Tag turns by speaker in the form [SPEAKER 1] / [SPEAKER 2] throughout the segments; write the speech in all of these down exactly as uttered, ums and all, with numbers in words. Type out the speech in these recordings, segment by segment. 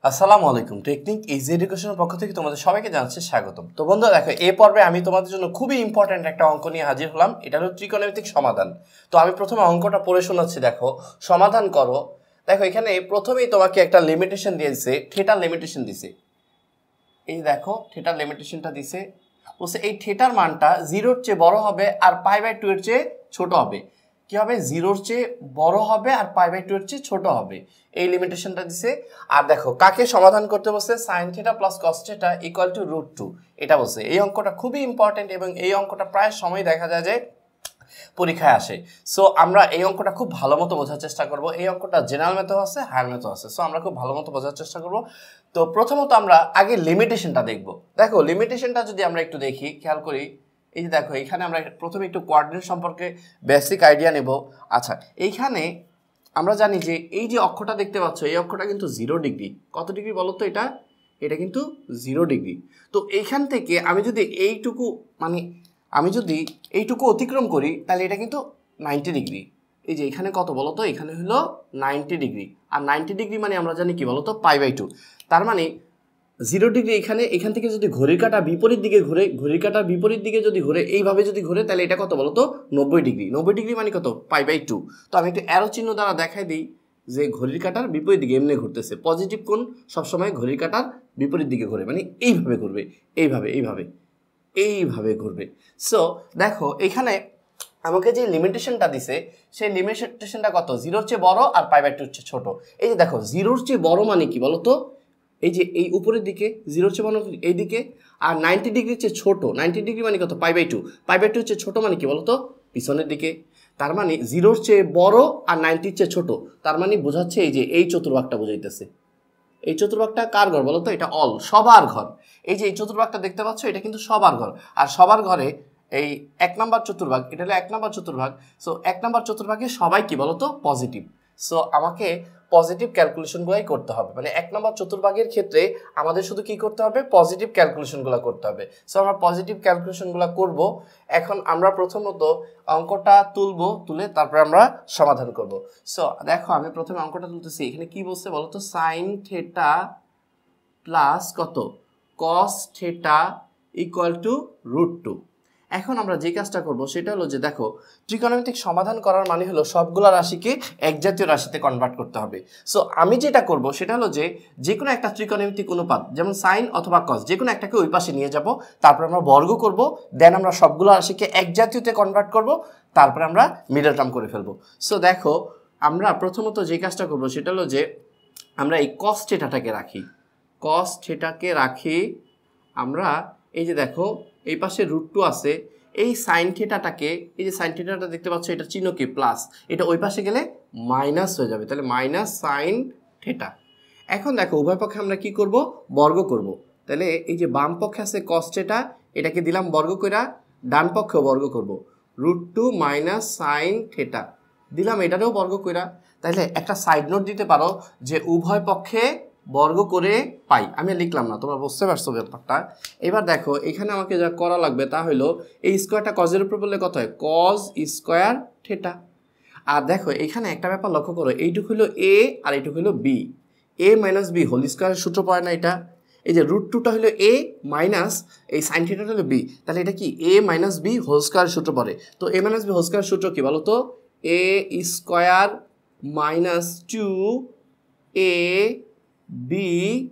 [SPEAKER 1] আসসালামু আলাইকুম। Technique easy এডুকেশনের পক্ষ থেকে তোমাদের সবাইকে জানাচ্ছি স্বাগতম। তো বন্ধুরা দেখো, এই পর্বে আমি তোমাদের জন্য খুবই ইম্পর্ট্যান্ট একটা অঙ্ক নিয়ে হাজির হলাম। এটা হলো ত্রিকোণমিতিক সমাধান। তো আমি প্রথমে অঙ্কটা পড়ে শোনাচ্ছি, দেখো সমাধান করো। দেখো এখানে প্রথমেই তোমাকে একটা লিমিটেশন দিয়েছে, থিটার লিমিটেশন দিছে। এই দেখো থিটার লিমিটেশনটা দিছে, বলছে এই থিটার মানটা জিরোর চেয়ে বড় হবে আর পাই বাই টু এর চেয়ে ছোট হবে। কি হবে? জিরোর চেয়ে বড় হবে আর পাই বাই টু এর চেয়ে ছোট হবে, এই লিমিটেশনটা দিছে। আর দেখো কাকে সমাধান করতে বলছে? Sine theta plus cos theta equal to root two, এটা বলছে। এই অঙ্কটা খুবই ইম্পর্টেন্ট এবং এই অঙ্কটা প্রায় সময় দেখা যায় যে পরীক্ষায় আসে। সো আমরা এই অঙ্কটা খুব ভালো মতো বোঝার চেষ্টা করব। এই অঙ্কটা জেনারেল মেথড আছে, হায়ার মেথড আছে, সো আমরা খুব ভালো মতো বোঝার চেষ্টা করব। তো প্রথমত আমরা আগে লিমিটেশনটা দেখব। দেখো লিমিটেশনটা যদি আমরা একটু দেখি, খেয়াল করি, এই যে দেখো এখানে আমরা প্রথমে একটু কোঅর্ডিনেট সম্পর্কে বেসিক আইডিয়া নেব। আচ্ছা, এইখানে আমরা জানি যে এই যে অক্ষটা দেখতে পাচ্ছ, এই অক্ষটা কিন্তু জিরো ডিগ্রি। কত ডিগ্রি বলো তো? এটা এটা কিন্তু জিরো ডিগ্রি। তো এইখান থেকে আমি যদি এইটুকু মানে আমি যদি এইটুকু অতিক্রম করি তাহলে এটা কিন্তু নাইনটি ডিগ্রি। এই যে এখানে কত বলো তো? এখানে হলো নাইনটি ডিগ্রি। আর নাইনটি ডিগ্রি মানে আমরা জানি কি বলো তো? Pi by two. তার মানে জিরো ডিগ্রি এখানে, এখান থেকে যদি ঘড়ির কাঁটা বিপরীত দিকে ঘুরে, ঘড়ির কাঁটার বিপরীত দিকে যদি ঘুরে, এইভাবে যদি ঘুরে, তাহলে এটা কত বলো তো? নব্বই ডিগ্রি। নব্বই ডিগ্রি মানে কত? Pi by two. তো আমি একটু অ্যারো চিহ্ন দ্বারা দেখাই দিই যে ঘড়ির কাঁটার বিপরীত দিকে এমনি ঘুরতেছে। পজিটিভ কোণ সবসময় ঘড়ির কাঁটার বিপরীত দিকে ঘুরে, মানে এইভাবে ঘুরবে, এইভাবে এইভাবে এইভাবে ঘুরবে। সো দেখো এখানে আমাকে যে লিমিটেশনটা দিছে, সেই লিমিটেশনটা কত? জিরোর চেয়ে বড় আর পাই বাই টুর চেয়ে ছোট। এই যে দেখো জিরোর চেয়ে বড় মানে কি বলো তো? এই যে এই উপরের দিকে জিরোর চেয়ে বড় এই দিকে, আর নাইনটি ডিগ্রির চেয়ে ছোট। নাইনটি ডিগ্রি মানে কত? Pi by two. Pi by টুর চেয়ে ছোট মানে কি বলো তো? পিছনের দিকে। তার মানে জিরোর চেয়ে বড় আর নাইনটির চেয়ে ছোট, তার মানে বোঝাচ্ছে এই যে এই চতুর্ভাগটা বোঝাইতেছে। এই চতুর্ভাগটা কার ঘর বলো তো? এটা অল, সবার ঘর। এই যে এই চতুর্ভাগটা দেখতে পাচ্ছ, এটা কিন্তু সবার ঘর। আর সবার ঘরে এই এক নাম্বার চতুর্ভাগ, এটা হলো এক নাম্বার চতুর্ভাগ। সো এক নাম্বার চতুর্ভাগে সবাই কি বলো তো? পজিটিভ। সো আমাকে পজিটিভ ক্যালকুলেশনগুলোই করতে হবে। মানে এক নম্বর চতুর্ভাগের ক্ষেত্রে আমাদের শুধু কি করতে হবে? পজিটিভ ক্যালকুলেশনগুলো করতে হবে। সো আমরা পজিটিভ ক্যালকুলেশনগুলো করব। এখন আমরা প্রথমত অঙ্কটা তুলব, তুলে তারপরে আমরা সমাধান করব। সো দেখো আমি প্রথমে অঙ্কটা তুলতেছি। এখানে কি বলছে বলো তো? সাইন থিটা প্লাস কত? Cos theta equal to root two. এখন আমরা যে কাজটা করব সেটা হলো যে দেখো, ত্রিকোণমিতিক সমাধান করার মানে হলো সবগুলা রাশিকে এক জাতীয় রাশিতে কনভার্ট করতে হবে। সো আমি যেটা করব সেটা হলো যে যে কোনো একটা ত্রিকোণমিতিক অনুপাত, যেমন সাইন অথবা কস, যে কোনো একটাকে ওই পাশে নিয়ে যাব, তারপর আমরা বর্গ করব, দেন আমরা সবগুলো রাশিকে এক জাতীয়তে কনভার্ট করব, তারপরে আমরা মিডল টার্ম করে ফেলবো। সো দেখো আমরা প্রথমত যে কাজটা করব সেটা হলো যে আমরা এই কস থিটাটাকে রাখি, কস থিটাকে রাখি আমরা। এই যে দেখো এই পাশে রুট টু আছে, এই সাইন থিটাটাকে, এই যে সাইন থিটাটা দেখতে পাচ্ছ, এটা চিহ্ন কি? প্লাস। এটা ওই পাশে গেলে মাইনাস হয়ে যাবে, তাহলে মাইনাস সাইন থিটা। এখন দেখো উভয় পক্ষে আমরা কি করব? বর্গ করব। তাহলে এই যে বাম পক্ষে আছে কস থিটা, এটাকে দিলাম বর্গ কইরা, ডান পক্ষেও বর্গ করব, root two minus sine theta দিলাম, এটারও বর্গ কইরা। তাহলে একটা সাইড নোট দিতে পারো যে উভয় পক্ষে বর্গ করে পাই। আমি লিখলাম না, তোমরা বুঝতে পারছো ব্যাপারটা। এবার দেখো এখানে আমাকে যা করা লাগবে তা হলো এই স্কোয়ারটা কজের উপর বললে কত হয়? Cause square theta. আর দেখো এখানে একটা ব্যাপার লক্ষ্য করো, এইটুকু হলো এ আর এইটুকু হলো B. A minus B whole স্কোয়ারের সূত্র পড়ে না এটা? এই যে রুট টুটা হলো এ মাইনাস এই সাইন থিটাটা হলো বি, তাহলে এটা কি? এ মাইনাস বি হোল স্কোয়ারের সূত্র পড়ে। তো এ মাইনাস বি হোল স্কোয়ারের সূত্র কি বলো তো? A square minus two A B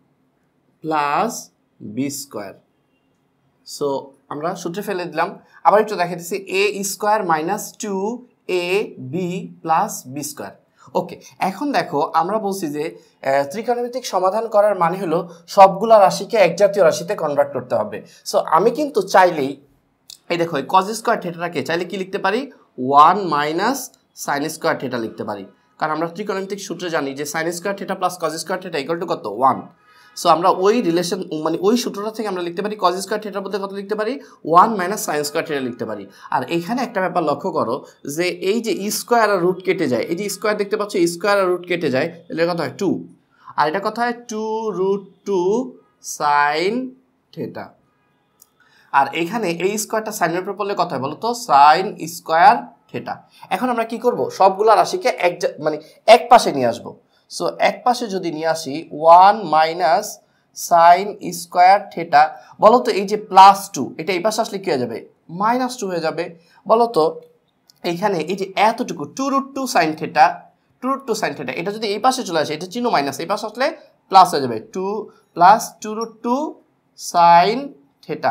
[SPEAKER 1] plus B square. So আমরা সূত্রে ফেলে দিলাম। আবার একটু দেখে দিচ্ছি, A square minus two A B plus B square. Okay, এখন দেখো আমরা বলছি যে ত্রিকোণমিতিক সমাধান করার মানে হলো সবগুলা রাশিকে এক জাতীয় রাশিতে কনভার্ট করতে হবে। সো আমি কিন্তু চাইলেই এই দেখো কজ স্কোয়ার থিটাটাকে চাইলে কি লিখতে পারি? One minus sine square theta লিখতে পারি, কারণ আমরা ত্রিকোণমিতিক সূত্রে জানি যে sine square theta plus cos square theta equal to কত? ওয়ান। সো আমরা ওই রিলেশন মানে ওই সূত্রটা থেকে আমরা লিখতে পারি কজ স্কোয়ার থিটার মধ্যে কত লিখতে পারি? One minus sine square theta লিখতে পারি। আর এইখানে একটা ব্যাপার লক্ষ্য করো যে এই যে স্কোয়ার আর রুট কেটে যায়, এই যে স্কোয়ার দেখতে পাচ্ছ, স্কোয়ার আর রুট কেটে যায়, তাহলে কত হয়? টু। আর এটা কত হয়? Two root two sine theta. আর এখানে এই স্কোয়ারটা সাইনের উপর পড়লে কত হয় বলো তো? Sine square theta. এখন আমরা কি করব? সবগুলা রাশিকে এক মানে এক পাশে নিয়ে আসবো। সো এক পাশে যদি নিয়ে আসি one minus sine square theta, বলো তো এই যে প্লাস টু এটা এই পাশে আসলে কি হয়ে যাবে মাইনাস টু হয়ে যাবে। বলো তো এইখানে এই যে এতটুকু two root two sine theta, two root two sine theta এটা যদি এই পাশে চলে আসে এটা চিহ্ন মাইনাস, এই পাশে আসলে প্লাস হয়ে যাবে two plus two root two sine theta.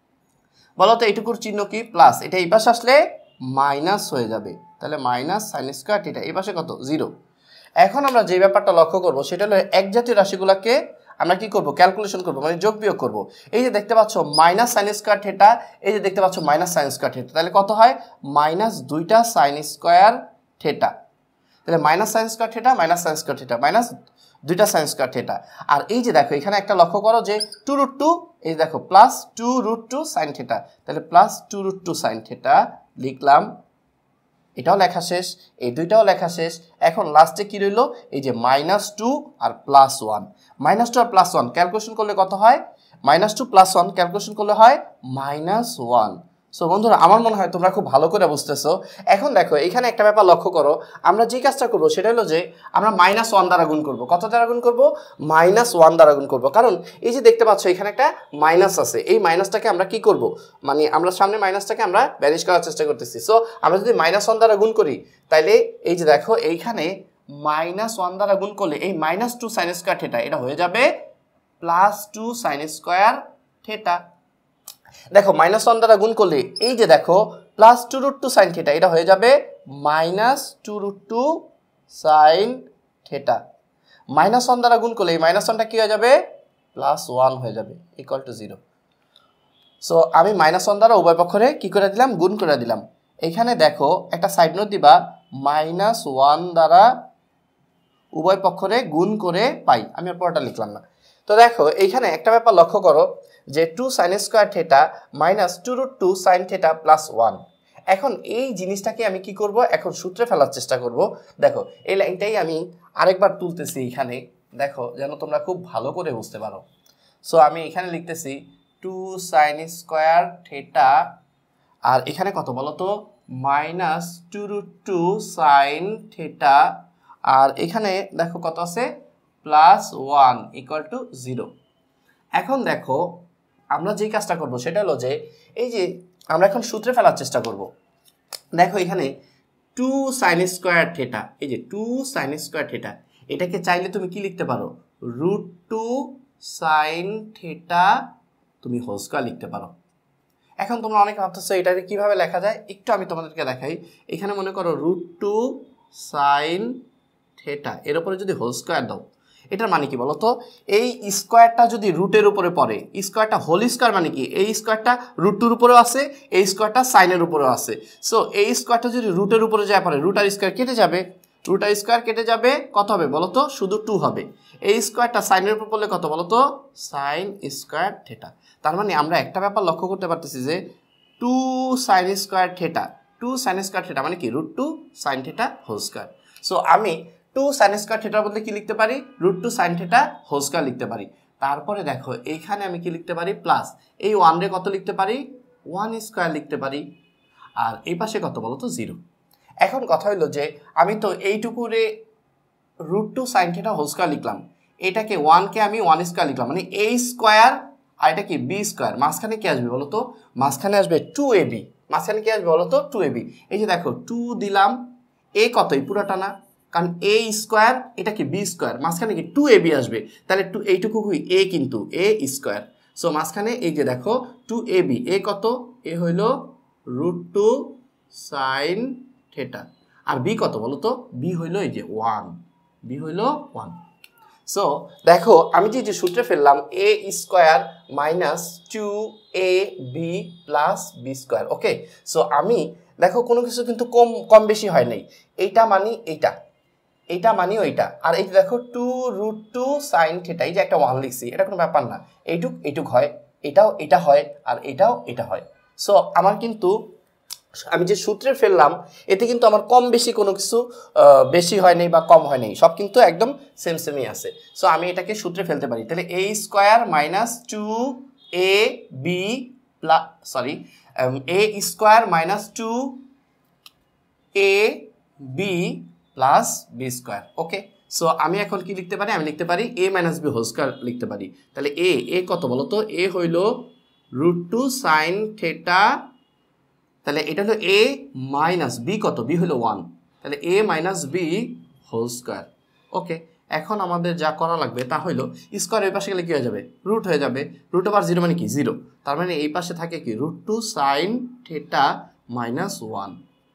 [SPEAKER 1] বলো তো এইটুকুর চিহ্ন কি প্লাস, এটা এই পাশে আসলে মাইনাস হয়ে যাবে, তাহলে মাইনাস সাইন স্কোয়ার থিটা এই পাশে কত জিরো। এখন আমরা যে ব্যাপারটা লক্ষ্য করব সেটা হলো এক জাতীয় রাশিগুলোকে আমরা কি করব ক্যালকুলেশন করব, মানে যোগ বিয়োগ করব। এই যে দেখতে পাচ্ছ মাইনাস সাইন স্কোয়ার থিটা, এই যে দেখতে পাচ্ছ মাইনাস সাইন স্কোয়ার থিটা, তাহলে কত হয় মাইনাস দুইটা সাইন স্কোয়ার থিটা, তাহলে minus sine square theta minus sine square theta minus দুইটা সাইন স্কোয়ার থিটা। আর এই যে দেখো এখানে একটা লক্ষ্য করো যে টু রুট টু, এই দেখো plus two root two sine theta, তাহলে plus two root two sine theta লিখলাম, এটাও লেখা শেষ, এই দুইটাও লেখা শেষ। এখন লাস্টে কি রইল এই যে মাইনাস টু আর প্লাস ওয়ান, মাইনাস টু আর প্লাস ওয়ান ক্যালকুলেশন করলে কত হয় minus two plus one calculation করলে হয় মাইনাস ওয়ান। সো বন্ধুরা আমার মনে হয় তোমরা খুব ভালো করে বুঝতেছো। এখন দেখো এখানে একটা ব্যাপার লক্ষ্য করো, আমরা যে কাজটা করবো সেটা হলো যে আমরা মাইনাস ওয়ান দ্বারা গুণ করবো। কত দ্বারা গুণ করবো মাইনাস ওয়ান দ্বারা গুণ করবো, কারণ এই যে দেখতে পাচ্ছ এখানে একটা মাইনাস আছে, এই মাইনাসটাকে আমরা কি করব মানে আমরা সামনে মাইনাসটাকে আমরা ব্যানিশ করার চেষ্টা করতেছি। সো আমরা যদি মাইনাস ওয়ান দ্বারা গুণ করি তাইলে এই যে দেখো এইখানে মাইনাস ওয়ান দ্বারা গুণ করলে এই minus two sine square theta এটা হয়ে যাবে plus two sine square theta. দেখো মাইনাস ওয়ান দ্বারা গুণ করলে এই যে দেখো plus two root two sine theta এটা হয়ে যাবে minus two root two sine theta. Minus one দ্বারা গুণ করলে এই মাইনাস ওয়ানটা কি হয়ে যাবে প্লাস ওয়ান হয়ে যাবে ইকুয়াল টু জিরো। সো আমি মাইনাস ওয়ান দ্বারা উভয় পক্ষরে কি করে দিলাম গুণ করে দিলাম। এখানে দেখো একটা সাইড নোট দিবা মাইনাস ওয়ান দ্বারা উভয় পক্ষরে গুণ করে পাই, আমি আর পরটা লিখলাম না। তো দেখো এইখানে একটা ব্যাপার লক্ষ্য করো যে two sine square theta minus two root two sine theta plus one. এখন এই জিনিসটাকে আমি কি করব এখন সূত্রে ফেলার চেষ্টা করব। দেখো এই লাইনটাই আমি আরেকবার তুলতেছি এখানে, দেখো যেন তোমরা খুব ভালো করে বুঝতে পারো। সো আমি এখানে লিখতেছি টু সাইন স্কোয়ার থিটা আর এখানে কত বলো তো minus two root two sine theta আর এখানে দেখো কত আছে plus one equal to zero. এখন দেখো আমরা যেই কাজটা করব সেটা হলো যে এই যে আমরা এখন সূত্রে ফেলার চেষ্টা করব। দেখো এখানে টু সাইন স্কোয়ার থিটা, এই যে টু সাইন স্কোয়ার থিটা এটাকে চাইলে তুমি কি লিখতে পারো রুট টু সাইন থিটা তুমি হোল স্কোয়ার লিখতে পারো। এখন তোমরা অনেকে ভাবতেছো এটাকে কিভাবে লেখা যায়, একটু আমি তোমাদেরকে দেখাই। এখানে মনে করো রুট টু সাইন থিটা এর উপরে যদি হোল স্কোয়ার দাও এটার মানে কি বলো তো এই স্কোয়ারটা যদি রুটের উপরে পড়ে স্কোয়ারটা হোল স্কোয়ার মানে কি এই স্কোয়ারটা রুট টুর উপরেও আছে এই স্কোয়ারটা সাইনের উপরেও আছে। সো এই স্কোয়ারটা যদি রুটের উপরে যায় পড়ে রুট আর স্কোয়ার কেটে যাবে, রুট আর স্কোয়ার কেটে যাবে কত হবে বলো তো শুধু টু হবে। এই স্কোয়ারটা সাইনের উপর পড়লে কত বলো তো সাইন স্কোয়ার থিটা। তার মানে আমরা একটা ব্যাপার লক্ষ্য করতে পারতেছি যে two sine square theta, two sine square theta মানে কি root two sine theta whole square. So আমি টু সাইন স্কোয়ার থিটার বদলে কি লিখতে পারি root two sine theta whole square লিখতে পারি। তারপরে দেখো এইখানে আমি কি লিখতে পারি প্লাস এই ওয়ান রে কত লিখতে পারি ওয়ান স্কোয়ার লিখতে পারি আর এই পাশে কত বলো তো জিরো। এখন কথা হইলো যে আমি তো এইটুকু রে root two sine theta whole square লিখলাম, এটাকে ওয়ানকে আমি ওয়ান স্কোয়ার লিখলাম মানে এ স্কোয়ার আর এটা কি বি স্কোয়ার, মাঝখানে কি আসবে বলো তো মাঝখানে আসবে টু এ বি, মাঝখানে কি আসবে বলো তো টু এ বি। এই যে দেখো টু দিলাম এ কত এই পুরোটা না কারণ এ স্কোয়ার এটা কি বি স্কোয়ার মাঝখানে কি টু এ বি আসবে তাহলে টু এইটুকু এ কিন্তু এ স্কোয়ার। সো মাঝখানে এই যে দেখো টু এ বি এ কত এ হইল রুট টু সাইন থিটা আর বি কত বলো তো বি হইল এই যে ওয়ান, বি হইল ওয়ান। সো দেখো আমি যে যে সূত্রে ফেললাম A square minus two A B plus B square. Okay so আমি দেখো কোনো কিছু কিন্তু কম কম বেশি হয় নাই, এইটা মানি এইটা এইটা মানি ওইটা আর এই দেখো two root two sine theta এই যে একটা ওয়ান লিখছি এটা কোনো ব্যাপার না, এইটুক এইটুক হয় এটাও এটা হয় আর এটাও এটা হয়। সো আমার কিন্তু আমি যে সূত্রে ফেললাম এতে কিন্তু আমার কম বেশি কোনো কিছু বেশি হয় নাই বা কম হয় নাই, সব কিন্তু একদম সেম সেমই আছে। সো আমি এটাকে সূত্রে ফেলতে পারি তাহলে A square minus two A B plus sorry A square minus two A B plus B square. Okay so আমি এখন কি লিখতে পারি, আমি লিখতে পারি A minus B whole square লিখতে পারি। তাহলে এ এ কত বলো তো, এ হইল রুট টু সাইন থেটা, তাহলে এটা হলো এ মাইনাস বি কত, বি হলো ওয়ান, তাহলে A minus B whole square. Okay, এখন আমাদের যা করা লাগবে তা হইলো স্কয়ার এই পাশে গেলে কি হয়ে যাবে, রুট হয়ে যাবে, রুট ওভার জিরো মানে কি জিরো, তার মানে এই পাশে থাকে কি root two sine theta minus one.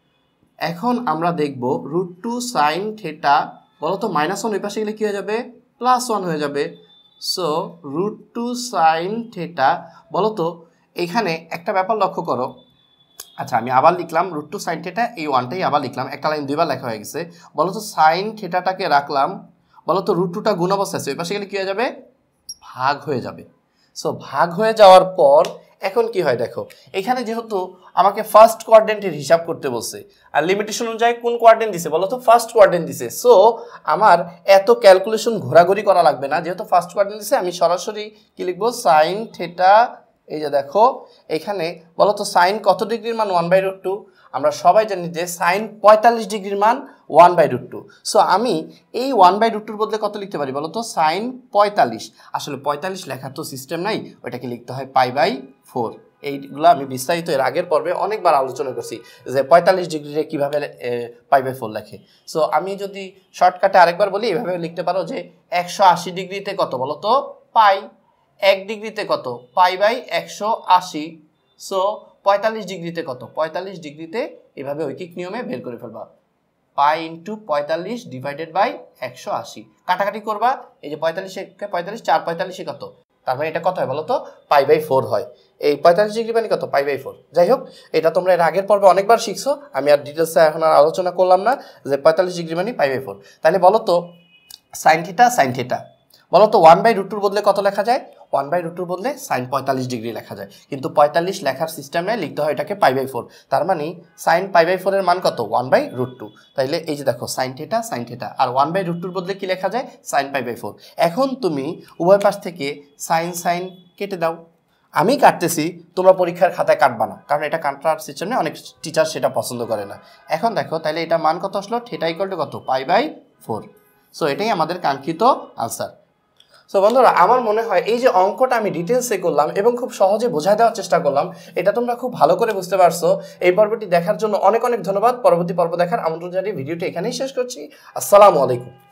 [SPEAKER 1] এখন আমরা দেখব রুট টু সাইন থেটা বলো তো মাইনাস ওয়ান ওই পাশে গেলে কি হয়ে যাবে, প্লাস ওয়ান হয়ে যাবে। So root two sine theta বলো তো, এখানে একটা ব্যাপার লক্ষ্য করো। আচ্ছা আমি আবার লিখলাম রুট টু সাইন থেটা, এই ওয়ানটাই আবার লিখলাম, একটা লাইন দুইবার লেখা হয়ে গেছে। বলো তো সাইন থেটাটাকে রাখলাম, বলো তো রুট টুটা গুণ অবস্থা আছে, ওই পাশে গেলে কী হয়ে যাবে, ভাগ হয়ে যাবে। সো ভাগ হয়ে যাওয়ার পর এখন কি হয় দেখো, এখানে যেহেতু আমাকে ফার্স্ট কোয়াড্রেন্টের হিসাব করতে বলছে, আর লিমিটেশন অনুযায়ী কোন কোয়াড্রেন্ট দিছে বলো তো, ফার্স্ট কোয়াড্রেন্ট দিছে। সো আমার এত ক্যালকুলেশন ঘোরাঘুরি করা লাগবে না, যেহেতু ফার্স্ট কোয়াড্রেন্ট দিছে আমি সরাসরি কি লিখবো, সাইন থেটা, এই যে দেখো এখানে বলো তো সাইন কত ডিগ্রির মান ওয়ান বাই রুট টু, আমরা সবাই জানি যে সাইন পঁয়তাল্লিশ ডিগ্রির মান one by root two. So আমি এই ওয়ান বাই রুট টুর বদলে কত লিখতে পারি বলো তো, সাইন পঁয়তাল্লিশ, আসলে পঁয়তাল্লিশ লেখার তো সিস্টেম নাই, ওইটাকে লিখতে হয় পাই বাই ফোর। এইগুলো আমি বিস্তারিত এর আগের পর্বে অনেকবার আলোচনা করছি যে পঁয়তাল্লিশ ডিগ্রিতে কীভাবে পাই বাই ফোর লেখে। সো আমি যদি শর্টকাটে আরেকবার বলি, এভাবে লিখতে পারো যে একশো আশি ডিগ্রিতে কত বলো তো, পাই, এক ডিগ্রিতে কত, পাই বাই একশো আশি। সো পঁয়তাল্লিশ ডিগ্রিতে কত, পঁয়তাল্লিশ ডিগ্রিতে এভাবে ঐকিক নিয়মে বের করে ফেলবা, পাই ইন্টু পঁয়তাল্লিশ ডিভাইডেড বাই একশো আশি, কাটাকাটি করবা, এই যে পঁয়তাল্লিশে পঁয়তাল্লিশ, চার পঁয়তাল্লিশে কত, তার মানে এটা কত হয় বলো তো, পাই বাই ফোর হয়। এই পঁয়তাল্লিশ ডিগ্রি মানে কত, পাই বাই ফোর। যাই হোক, এটা তোমরা এর আগের পর্বে অনেকবার শিখছো, আমি আর ডিটেলসে এখন আর আলোচনা করলাম না যে পঁয়তাল্লিশ ডিগ্রি মানে পাই বাই ফোর। তাহলে বলো তো সাইন থিটা, সাইন থিটা বলো তো ওয়ান বাই রুট টুর বদলে কত লেখা যায়, ওয়ান বাই রুট টুর বদলে সাইন পঁয়তাল্লিশ ডিগ্রি লেখা যায়, কিন্তু পঁয়তাল্লিশ লেখার সিস্টেমে লিখতে হয় এটাকে পাই বাই ফোর, তার মানে সাইন পাই বাই ফোরের মান কত, ওয়ান বাই রুট টু। তাইলে এই যে দেখো সাইন থিটা, সাইন থিটা, আর ওয়ান বাই রুট টুর বদলে কি লেখা যায়, সাইন পাই বাই ফোর। এখন তুমি উভয় পাশ থেকে সাইন সাইন কেটে দাও, আমি কাটতেছি, তোমরা পরীক্ষার খাতায় কাটবা না, কারণ এটা কাটার সিস্টেমে অনেক টিচার সেটা পছন্দ করে না। এখন দেখো তাহলে এটা মান কত আসলো, থিটা ইকুয়াল টু কত, পাই বাই ফোর। সো এটাই আমাদের কাঙ্ক্ষিত আনসার। সো বন্ধুরা আমার মনে হয় এই যে অঙ্কটা আমি ডিটেলসে করলাম এবং খুব সহজে বোঝায় দেওয়ার চেষ্টা করলাম, এটা তোমরা খুব ভালো করে বুঝতে পারছো। এই পর্বটি দেখার জন্য অনেক অনেক ধন্যবাদ। পরবর্তী পর্ব দেখার আমন্ত্রণ জানিয়ে ভিডিওটি এখানেই শেষ করছি। আসসালামু আলাইকুম।